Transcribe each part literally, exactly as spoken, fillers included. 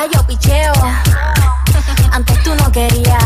ahora yo picheo. Antes tú no querías,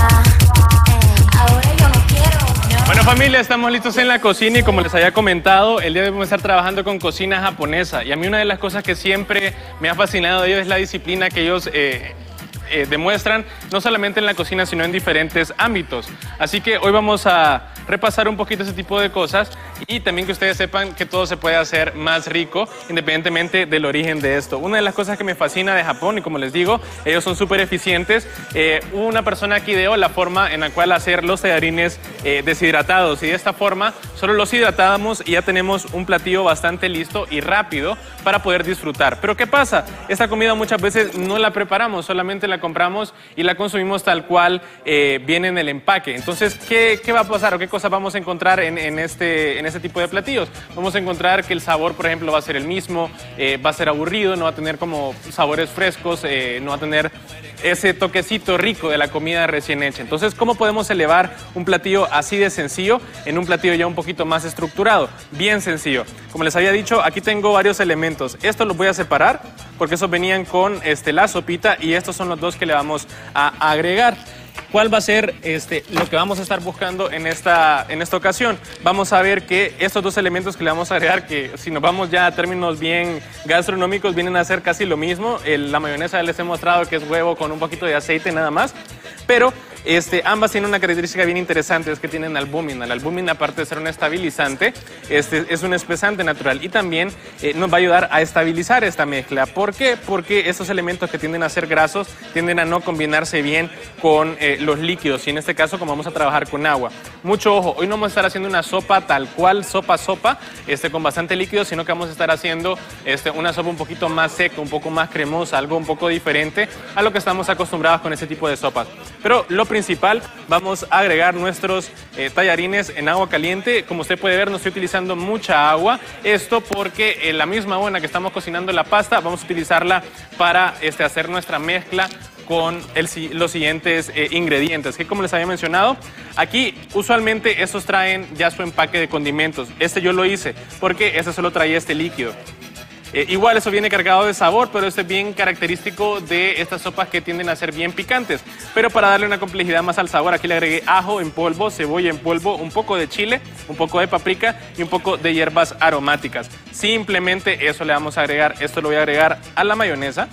ahora yo no quiero. Bueno, familia, estamos listos en la cocina y como les había comentado, el día de hoy vamos a estar trabajando con cocina japonesa. Y a mí una de las cosas que siempre me ha fascinado de ellos es la disciplina que ellos eh, eh, demuestran, no solamente en la cocina, sino en diferentes ámbitos. Así que hoy vamos a repasar un poquito ese tipo de cosas y también que ustedes sepan que todo se puede hacer más rico independientemente del origen de esto. Una de las cosas que me fascina de Japón, y como les digo, ellos son súper eficientes. Eh, hubo una persona que ideó la forma en la cual hacer los tallarines eh, deshidratados, y de esta forma solo los hidratamos y ya tenemos un platillo bastante listo y rápido para poder disfrutar. Pero ¿qué pasa? Esta comida muchas veces no la preparamos, solamente la compramos y la consumimos tal cual eh, viene en el empaque. Entonces, ¿qué, qué va a pasar o qué cosas vamos a encontrar en, en, este, en este tipo de platillos? Vamos a encontrar que el sabor, por ejemplo, va a ser el mismo, eh, va a ser aburrido, no va a tener como sabores frescos, eh, no va a tener ese toquecito rico de la comida recién hecha. Entonces, ¿cómo podemos elevar un platillo así de sencillo en un platillo ya un poquito más estructurado? Bien sencillo. Como les había dicho, aquí tengo varios elementos. Estos los voy a separar porque esos venían con este, la sopita, y estos son los dos que le vamos a agregar. ¿Cuál va a ser este, lo que vamos a estar buscando en esta, en esta ocasión? Vamos a ver que estos dos elementos que le vamos a agregar, que si nos vamos ya a términos bien gastronómicos, vienen a ser casi lo mismo. El, la mayonesa les he mostrado que es huevo con un poquito de aceite nada más, pero este, ambas tienen una característica bien interesante, es que tienen albúmina. La albúmina, aparte de ser un estabilizante, este, es un espesante natural y también eh, nos va a ayudar a estabilizar esta mezcla. ¿Por qué? Porque estos elementos que tienden a ser grasos tienden a no combinarse bien con eh, los líquidos, y en este caso como vamos a trabajar con agua. Mucho ojo, hoy no vamos a estar haciendo una sopa tal cual, sopa sopa, este, con bastante líquido, sino que vamos a estar haciendo este, una sopa un poquito más seca, un poco más cremosa, algo un poco diferente a lo que estamos acostumbrados con ese tipo de sopas. Pero lo principal, vamos a agregar nuestros eh, tallarines en agua caliente. Como usted puede ver, no estoy utilizando mucha agua, esto porque en la misma agua en la que estamos cocinando la pasta, vamos a utilizarla para este, hacer nuestra mezcla con el, los siguientes eh, ingredientes, que como les había mencionado, aquí usualmente estos traen ya su empaque de condimentos. Este yo lo hice porque este solo traía este líquido. Eh, igual eso viene cargado de sabor, pero este es bien característico de estas sopas que tienden a ser bien picantes. Pero para darle una complejidad más al sabor, aquí le agregué ajo en polvo, cebolla en polvo, un poco de chile, un poco de paprika y un poco de hierbas aromáticas. Simplemente eso le vamos a agregar. Esto lo voy a agregar a la mayonesa.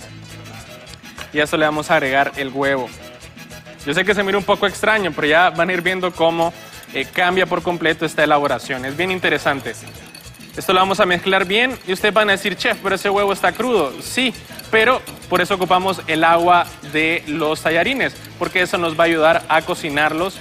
Y a esto le vamos a agregar el huevo. Yo sé que se mira un poco extraño, pero ya van a ir viendo cómo eh, cambia por completo esta elaboración. Es bien interesante. Esto lo vamos a mezclar bien y ustedes van a decir, chef, pero ese huevo está crudo. Sí, pero por eso ocupamos el agua de los tallarines, porque eso nos va a ayudar a cocinarlos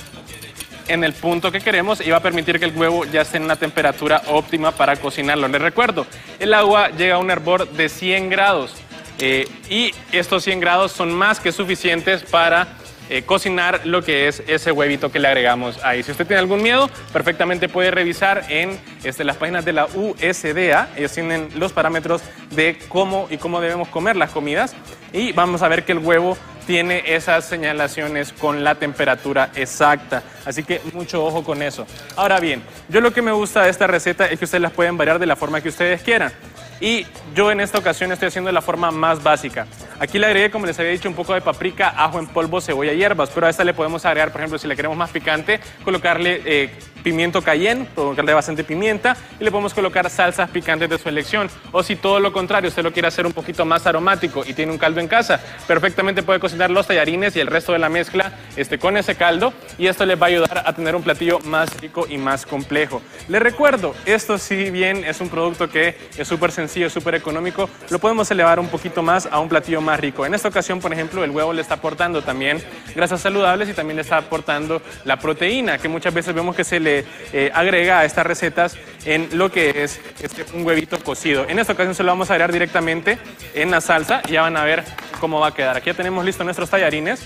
en el punto que queremos y va a permitir que el huevo ya esté en una temperatura óptima para cocinarlo. Les recuerdo, el agua llega a un hervor de cien grados. Eh, y estos cien grados son más que suficientes para eh, cocinar lo que es ese huevito que le agregamos ahí. Si usted tiene algún miedo, perfectamente puede revisar en este, las páginas de la U S D A. Ellos tienen los parámetros de cómo y cómo debemos comer las comidas, y vamos a ver que el huevo tiene esas señalaciones con la temperatura exacta. Así que mucho ojo con eso. Ahora bien, yo lo que me gusta de esta receta es que ustedes las pueden variar de la forma que ustedes quieran. Y yo en esta ocasión estoy haciendo de la forma más básica. Aquí le agregué, como les había dicho, un poco de paprika, ajo en polvo, cebolla y hierbas. Pero a esta le podemos agregar, por ejemplo, si le queremos más picante, colocarle eh, pimiento cayenne, colocarle bastante pimienta, y le podemos colocar salsas picantes de su elección. O si todo lo contrario, usted lo quiere hacer un poquito más aromático y tiene un caldo en casa, perfectamente puede cocinar los tallarines y el resto de la mezcla este, con ese caldo, y esto les va a ayudar a tener un platillo más rico y más complejo. Les recuerdo, esto si bien es un producto que es súper sencillo, súper económico, lo podemos elevar un poquito más a un platillo más rico. En esta ocasión, por ejemplo, el huevo le está aportando también grasas saludables y también le está aportando la proteína, que muchas veces vemos que se le eh, agrega a estas recetas en lo que es este, un huevito cocido. En esta ocasión se lo vamos a agregar directamente en la salsa y ya van a ver cómo va a quedar. Aquí ya tenemos listos nuestros tallarines.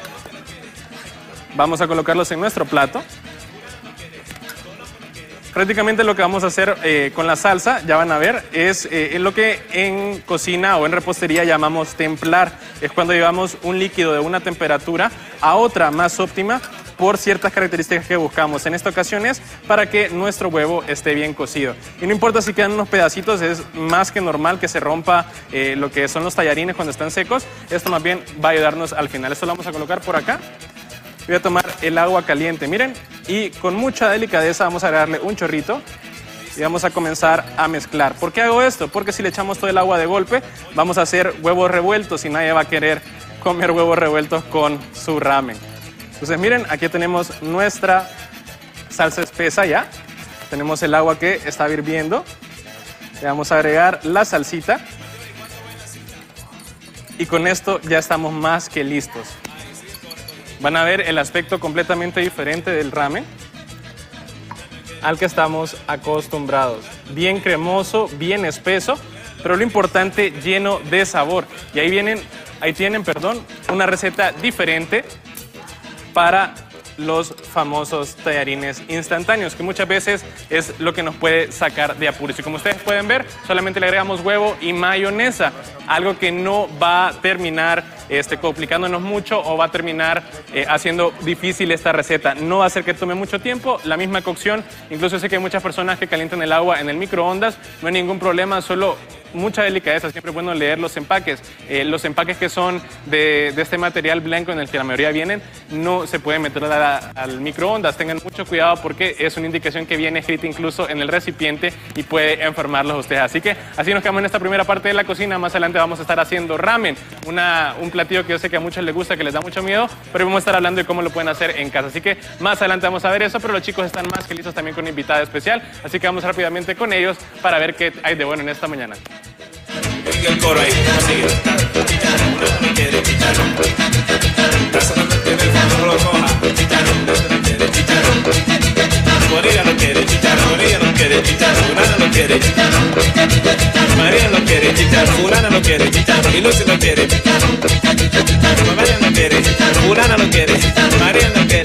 Vamos a colocarlos en nuestro plato. Prácticamente lo que vamos a hacer eh, con la salsa, ya van a ver, es eh, lo que en cocina o en repostería llamamos templar. Es cuando llevamos un líquido de una temperatura a otra más óptima por ciertas características que buscamos. En esta ocasión es para que nuestro huevo esté bien cocido. Y no importa si quedan unos pedacitos, es más que normal que se rompa eh, lo que son los tallarines cuando están secos. Esto más bien va a ayudarnos al final. Esto lo vamos a colocar por acá. Voy a tomar el agua caliente, miren, y con mucha delicadeza vamos a agregarle un chorrito y vamos a comenzar a mezclar. ¿Por qué hago esto? Porque si le echamos todo el agua de golpe, vamos a hacer huevos revueltos y nadie va a querer comer huevos revueltos con su ramen. Entonces miren, aquí tenemos nuestra salsa espesa ya. Tenemos el agua que está hirviendo. Le vamos a agregar la salsita. Y con esto ya estamos más que listos. Van a ver el aspecto completamente diferente del ramen al que estamos acostumbrados. Bien cremoso, bien espeso, pero lo importante, lleno de sabor. Y ahí vienen, ahí tienen, perdón, una receta diferente para los famosos tallarines instantáneos, que muchas veces es lo que nos puede sacar de apuros. Y como ustedes pueden ver, solamente le agregamos huevo y mayonesa, algo que no va a terminar este, complicándonos mucho o va a terminar eh, haciendo difícil esta receta. No va a hacer que tome mucho tiempo, la misma cocción. Incluso sé que hay muchas personas que calientan el agua en el microondas, no hay ningún problema, solo mucha delicadeza. Siempre es bueno leer los empaques. Eh, los empaques que son de, de este material blanco en el que la mayoría vienen, no se pueden meter a la, al microondas. Tengan mucho cuidado porque es una indicación que viene escrita incluso en el recipiente y puede enfermarlos a ustedes. Así que así nos quedamos en esta primera parte de la cocina. Más adelante vamos a estar haciendo ramen, una, un platillo que yo sé que a muchos les gusta, que les da mucho miedo, pero vamos a estar hablando de cómo lo pueden hacer en casa. Así que más adelante vamos a ver eso, pero los chicos están más que listos también con una invitada especial. Así que vamos rápidamente con ellos para ver qué hay de bueno en esta mañana. El coro ahí, sigue. Chicharrón, no quiere chicharrón. Razonamiento en el fondo no lo coja. Chicharrón, no quiere chicharrón. Morilla no quiere chicharrón, Morilla no quiere chicharrón, Fulana no quiere chicharrón. María no quiere chicharrón, Fulana no quiere chicharrón. Y Lucy no quiere chicharrón. María no quiere chicharrón, Fulana no quiere, María no quiere.